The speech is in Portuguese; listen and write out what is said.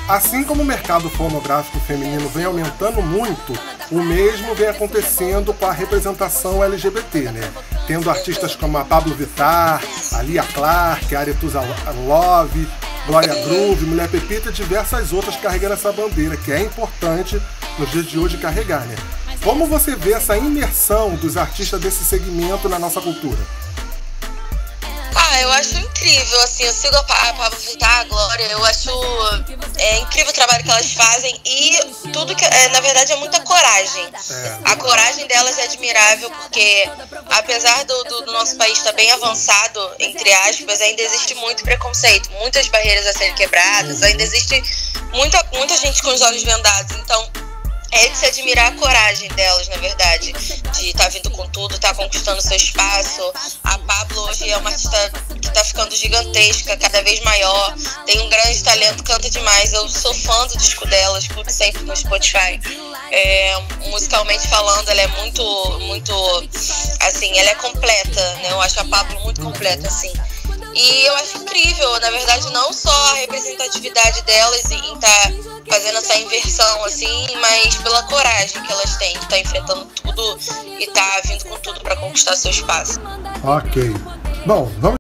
Assim como o mercado fonográfico feminino vem aumentando muito, o mesmo vem acontecendo com a representação LGBT, né? Tendo artistas como a Pabllo Vittar, a Lia Clark, a Arethusa Love, Glória Groove, Mulher Pepita e diversas outras carregando essa bandeira, que é importante nos dias de hoje carregar, né? Como você vê essa imersão dos artistas desse segmento na nossa cultura? Eu acho incrível, assim, eu sigo a Pabllo Vittar, a Glória, eu acho incrível o trabalho que elas fazem e tudo que, na verdade, é muita coragem. A coragem delas é admirável porque, apesar do nosso país estar bem avançado, entre aspas, ainda existe muito preconceito, muitas barreiras a serem quebradas, ainda existe muita gente com os olhos vendados, então é de se admirar a coragem delas, na verdade, de estar vindo com tudo, estar conquistando seu espaço. A Pabllo hoje é uma artista que está ficando gigantesca, cada vez maior, tem um grande talento, canta demais. Eu sou fã do disco dela, escuto sempre no Spotify. Musicalmente falando, ela é muito, assim, ela é completa, né? Eu acho a Pabllo muito completa, assim. E eu acho incrível, na verdade, não só a representatividade delas em estar fazendo essa inversão, assim, mas pela coragem que elas têm de estar enfrentando tudo e estar vindo com tudo para conquistar seu espaço. Ok. Bom, vamos